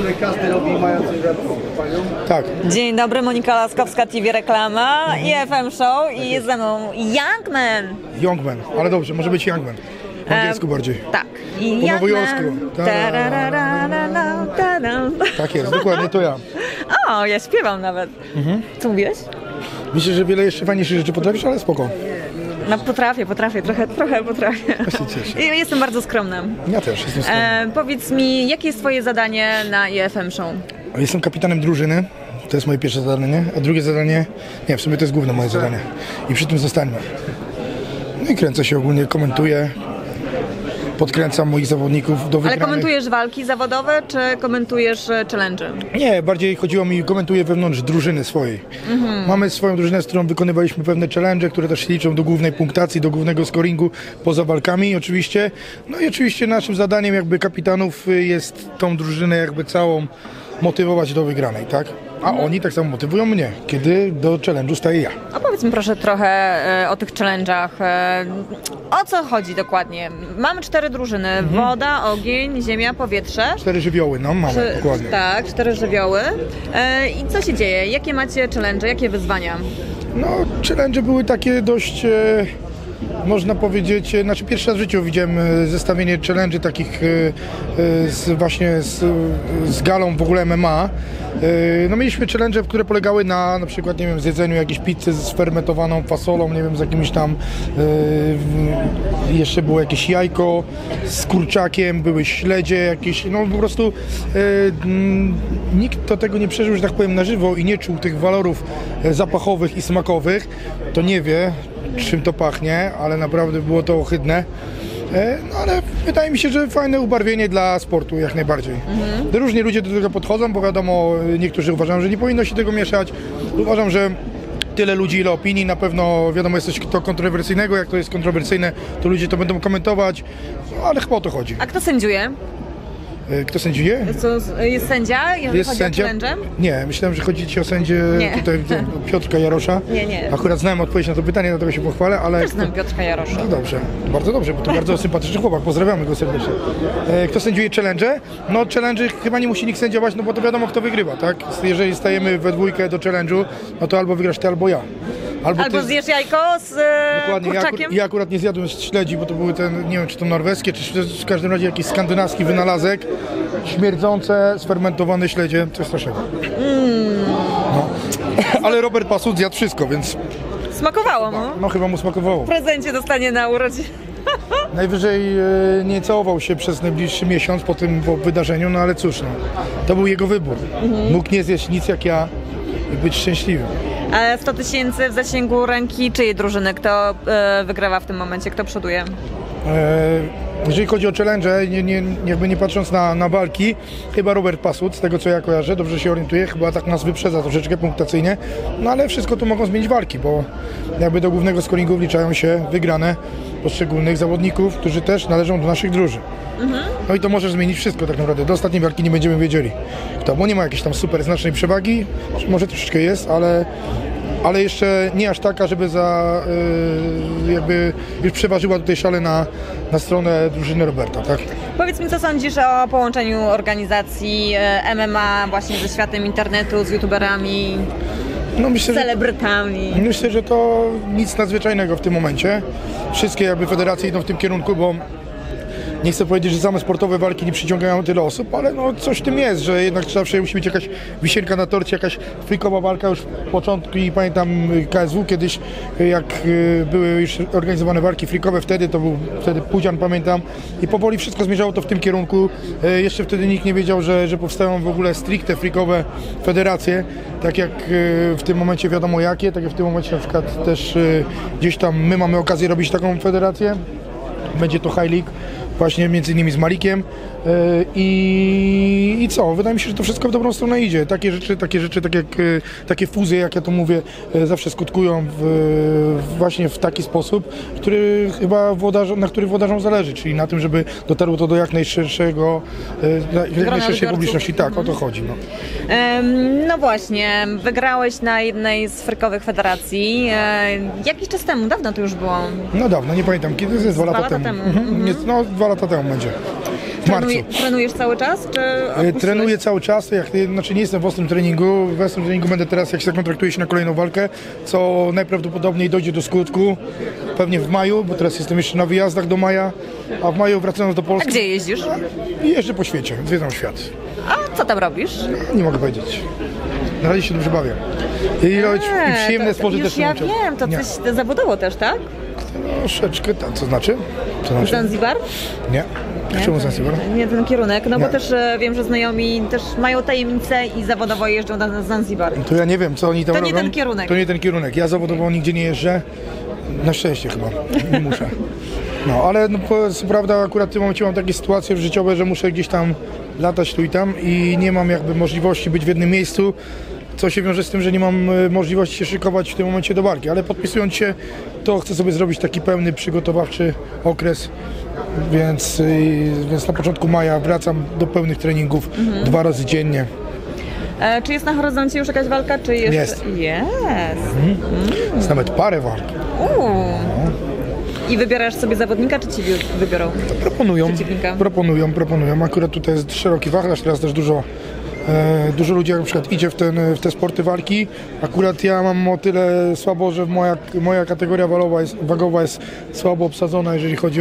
które każdy robi mając Tak. Dzień dobry, Monika Laskowska, TV Reklama i FM Show i jest ze mną Youngman. Youngman, ale dobrze, może być Youngman. Po angielsku bardziej. Tak. I Po nowojorsku. Tak jest, dokładnie, to ja. O, ja śpiewam nawet. Co mówiłeś? Myślę, że wiele jeszcze fajniejszych rzeczy potrafisz, ale spoko. No potrafię, trochę potrafię. Ja się cieszę. I jestem bardzo skromna. Ja też jestem skromny. Powiedz mi, jakie jest twoje zadanie na IFM Show? Jestem kapitanem drużyny. To jest moje pierwsze zadanie, a drugie zadanie, nie, w sumie to jest główne moje zadanie. I przy tym zostańmy. No i kręcę się ogólnie, komentuję, podkręcam moich zawodników do wygranych. Ale komentujesz walki zawodowe, czy komentujesz challenge? Nie, bardziej chodziło mi, komentuję wewnątrz drużyny swojej. Mamy swoją drużynę, z którą wykonywaliśmy pewne challenge, które też się liczą do głównej punktacji, do głównego scoringu poza walkami oczywiście. No i oczywiście naszym zadaniem jakby kapitanów jest tą drużynę jakby całą motywować do wygranej, tak? A oni tak samo motywują mnie, kiedy do challenge'u staję ja. Opowiedz mi proszę trochę o tych challenge'ach. O co chodzi dokładnie? Mamy 4 drużyny. Woda, ogień, ziemia, powietrze. 4 żywioły, no mamy, dokładnie. Tak, 4 żywioły. I co się dzieje? Jakie macie challenge, jakie wyzwania? No, challenge były takie dość, można powiedzieć, znaczy pierwszy raz w życiu widziałem zestawienie challenge takich z galą w ogóle MMA. No mieliśmy challenge, które polegały na przykład, nie wiem, zjedzeniu jakiejś pizzy z fermentowaną fasolą, nie wiem, z jakimś tam, jeszcze było jakieś jajko z kurczakiem, były śledzie jakieś, no po prostu nikt do tego nie przeżył, że tak powiem, na żywo i nie czuł tych walorów zapachowych i smakowych, to nie wie, czym to pachnie, ale naprawdę było to ohydne. No ale wydaje mi się, że fajne ubarwienie dla sportu jak najbardziej. Różni ludzie do tego podchodzą, bo wiadomo, niektórzy uważają, że nie powinno się tego mieszać. Uważam, że tyle ludzi, ile opinii, na pewno wiadomo jest coś to kontrowersyjnego, jak to jest kontrowersyjne, to ludzie to będą komentować, no, ale chyba o to chodzi. A kto sędziuje? Kto sędziuje? Jest sędzia? Jest chodzi sędzia? o challenge'em? Nie, myślałem, że chodzi ci o sędzię tutaj Piotrka Jarosza. Nie. Akurat znałem odpowiedź na to pytanie, dlatego się pochwalę, ale... Też znam Piotrka Jarosza. No dobrze, bo to bardzo sympatyczny chłopak, pozdrawiamy go serdecznie. Kto sędziuje challenge? No challenge chyba nie musi nikt sędziować, no bo to wiadomo kto wygrywa, tak? Jeżeli stajemy we dwójkę do challenge'u, no to albo wygrasz ty, albo ja. Albo zjesz jajko z dokładnie, kurczakiem? Ja akurat nie zjadłem śledzi, bo to były te, nie wiem czy to norweskie, czy w każdym razie jakiś skandynawski wynalazek. Śmierdzące, sfermentowane śledzie, coś strasznego. No. Ale Robert Pasut zjadł wszystko, więc... Smakowało mu? No chyba mu smakowało. W prezencie dostanie na urodziny. Najwyżej nie całował się przez najbliższy miesiąc po tym wydarzeniu, no ale cóż, no, to był jego wybór. Mógł nie zjeść nic jak ja i być szczęśliwym. 100 000 w zasięgu ręki czyjej drużyny? Kto wygrywa w tym momencie? Kto przoduje? Jeżeli chodzi o challenge, jakby nie patrząc na walki, chyba Robert Pasut, z tego co ja kojarzę, dobrze się orientuję, chyba tak nas wyprzedza troszeczkę punktacyjnie, no ale wszystko tu mogą zmienić walki, bo jakby do głównego scoringu wliczają się wygrane poszczególnych zawodników, którzy też należą do naszych drużyn. No i to może zmienić wszystko tak naprawdę. Do ostatniej walki nie będziemy wiedzieli kto, bo nie ma jakiejś tam super znacznej przewagi, może troszeczkę jest, ale jeszcze nie aż taka, żeby jakby już przeważyła tutaj szale na stronę drużyny Roberta, tak? Powiedz mi, co sądzisz o połączeniu organizacji MMA właśnie ze światem internetu, z youtuberami, z celebrytami? Myślę, że to nic nadzwyczajnego w tym momencie. Wszystkie jakby federacje idą w tym kierunku, bo nie chcę powiedzieć, że same sportowe walki nie przyciągają tyle osób, ale no coś w tym jest, że jednak zawsze musi być jakaś wisienka na torcie, jakaś freakowa walka już w początku i pamiętam KSW kiedyś, jak były już organizowane walki freakowe, wtedy Pudzian, pamiętam, i powoli wszystko zmierzało to w tym kierunku. Jeszcze wtedy nikt nie wiedział, że powstają w ogóle stricte freakowe federacje, tak jak w tym momencie wiadomo jakie, tak jak w tym momencie na przykład też gdzieś tam my mamy okazję robić taką federację, będzie to High League, właśnie między innymi z Malikiem i co? Wydaje mi się, że to wszystko w dobrą stronę idzie. Takie rzeczy, tak jak takie fuzje, jak ja to mówię, zawsze skutkują właśnie w taki sposób, który chyba na który włodarzom zależy, czyli na tym, żeby dotarło to do jak najszerszej publiczności. Tak, o to chodzi. No. No właśnie, wygrałeś na jednej z freakowych federacji. Jakiś czas temu, dawno to już było? No dawno, nie pamiętam kiedy, to jest 2 lata temu. No 2 lata temu będzie. w marcu. Trenujesz cały czas, czy odpuściłeś? Trenuję cały czas, znaczy nie jestem w ostrym treningu. W ostrym treningu będę teraz, jak się zakontraktuję się na kolejną walkę, co najprawdopodobniej dojdzie do skutku pewnie w maju, bo teraz jestem jeszcze na wyjazdach do maja, a w maju wracając do A Polski gdzie jeździsz? jeżdżę po świecie, zwiedzam świat. A co tam robisz? Nie mogę powiedzieć. Na razie się dobrze bawię. I przyjemne sporty już też ja uczę. wiem, to Nie. coś zawodowo też, tak? Troszeczkę, tak. Co znaczy? Zanzibar? Nie. Czemu Zanzibar? Nie ten kierunek, no bo Nie. też wiem, że znajomi też mają tajemnicę i zawodowo jeżdżą na Zanzibar. To ja nie wiem, co oni tam To robią. nie ten kierunek. To nie ten kierunek. Ja zawodowo nigdzie nie jeżdżę. Na szczęście chyba. Nie muszę. No, ale co prawda akurat w tym momencie mam takie sytuacje życiowe, że muszę gdzieś tam latać tu i tam i nie mam jakby możliwości być w jednym miejscu, co się wiąże z tym, że nie mam możliwości się szykować w tym momencie do walki, ale podpisując się, to chcę sobie zrobić taki pełny przygotowawczy okres, więc na początku maja wracam do pełnych treningów 2 razy dziennie. Czy jest na horyzoncie już jakaś walka, czy jeszcze? Jest. Jest. Jest nawet parę walk. I wybierasz sobie zawodnika, czy ci wybiorą? Przeciwnika. Proponują. Akurat tutaj jest szeroki wachlarz, teraz też dużo ludzi na przykład idzie w te sporty walki. Akurat ja mam o tyle słabo, że moja kategoria wagowa jest słabo obsadzona, jeżeli chodzi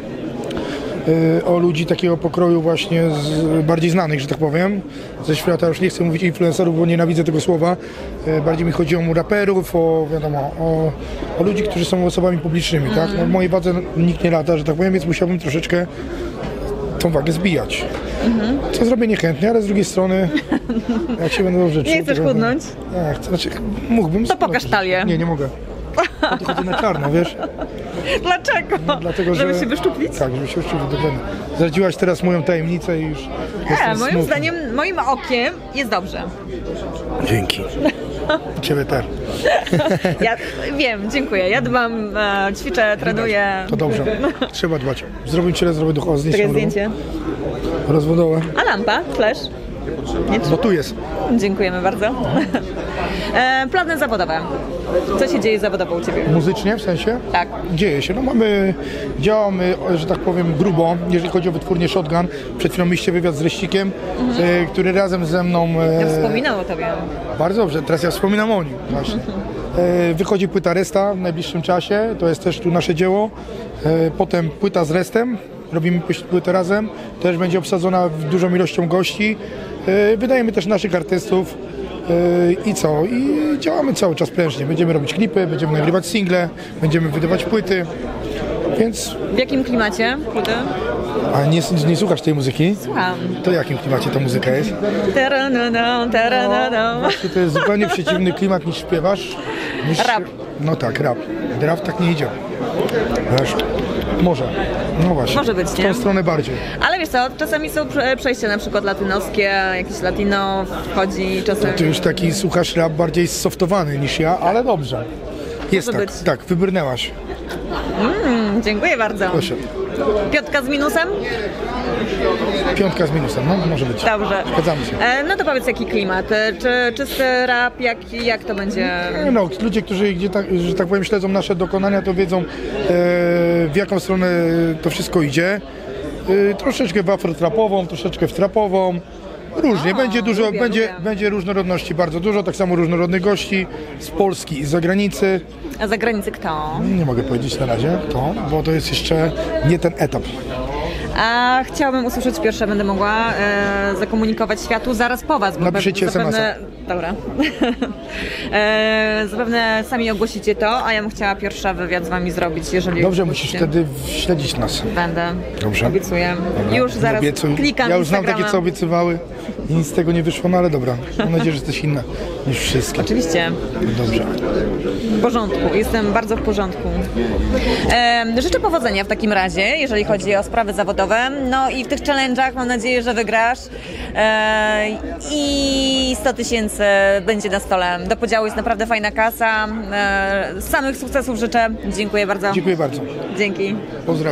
o ludzi takiego pokroju właśnie bardziej znanych, że tak powiem, ze świata. Już nie chcę mówić influencerów, bo nienawidzę tego słowa. Bardziej mi chodzi o raperów, o ludzi, którzy są osobami publicznymi, tak? No, w mojej wadze nikt nie lata, że tak powiem, więc musiałbym troszeczkę tą wagę zbijać. Co zrobię niechętnie, ale z drugiej strony, jak się będę dobrze czuł... Nie chcesz chudnąć? Mógłbym... To pokaż talię. Nie mogę. Ja to chodzę na czarno, wiesz? Dlaczego? Dlatego, żeby się wyszczuplić? Tak, żeby się wyszczuplić, dokładnie. Zdradziłaś teraz moją tajemnicę i już jestem Moim smutny. zdaniem, moim okiem jest dobrze. Dzięki. Ciebie też. Ja wiem, dziękuję. Ja dbam, ćwiczę, trenuję. To dobrze. Trzeba dbać. Zrobić ciele, zrobię duchowo. Takie zdjęcie. Rozwodowe. A lampa? Flash? No tu jest. Dziękujemy bardzo. Plany zawodowe. Co się dzieje zawodowo u Ciebie? Muzycznie w sensie? Tak. Dzieje się. No działamy, że tak powiem, grubo, jeżeli chodzi o wytwórnię Shotgun. Przed chwilą mieliście wywiad z Reścikiem, który razem ze mną... Ja wspominał o Tobie. Bardzo dobrze, teraz ja wspominam o nim właśnie. Wychodzi płyta Resta w najbliższym czasie, to jest też tu nasze dzieło. Potem płyta z Restem, robimy płytę razem, też będzie obsadzona dużą ilością gości. Wydajemy też naszych artystów i co? I działamy cały czas prężnie. Będziemy robić klipy, będziemy nagrywać single, będziemy wydawać płyty, więc... W jakim klimacie płyty? A nie słuchasz tej muzyki? Słucham. To w jakim klimacie ta muzyka jest? Właśnie to jest zupełnie przeciwny klimat niż śpiewasz. Rap. No tak, rap. Rap tak nie idzie. Wiesz? Może. No właśnie. Może być, w nie? tą stronę bardziej. Ale wiesz co, czasami są przejścia na przykład latynoskie, jakieś latino wchodzi czasem. Ty już taki słuchasz rap bardziej softowany niż ja, ale dobrze. Jest Może tak, być. tak, wybrnęłaś. Dziękuję bardzo. Proszę. 5 z minusem? 5 z minusem, no może być. Dobrze. Zgadzamy się. No to powiedz jaki klimat, czy czysty rap, jak to będzie? No, ludzie, którzy że tak powiem śledzą nasze dokonania, to wiedzą w jaką stronę to wszystko idzie. Troszeczkę w afrotrapową, troszeczkę w trapową. Różnie, będzie dużo, lubię. będzie różnorodności bardzo dużo, tak samo różnorodnych gości z Polski i z zagranicy. A za granicę kto? Nie mogę powiedzieć na razie to, bo to jest jeszcze nie ten etap. A chciałabym usłyszeć pierwsze, będę mogła zakomunikować światu zaraz po Was. Bo Napiszcie zapewne, dobra. Zapewne sami ogłosicie to, a ja bym chciała pierwsza wywiad z Wami zrobić, jeżeli Dobrze, ogłosicie. musisz wtedy śledzić nas. Będę. Dobrze. Obiecuję. Dobra, Już zaraz obiecuj. klikam Ja już znam Instagrama. takie, co obiecywały i nic z tego nie wyszło, no ale dobra. Mam nadzieję, że jesteś inna niż wszystkie. Oczywiście. Dobrze. W porządku, jestem bardzo w porządku. Życzę powodzenia w takim razie, jeżeli chodzi o sprawy zawodowe. No i w tych challenge'ach mam nadzieję, że wygrasz. I 100 000 będzie na stole. Do podziału jest naprawdę fajna kasa. Samych sukcesów życzę. Dziękuję bardzo. Dziękuję bardzo. Dzięki. Pozdrawiam.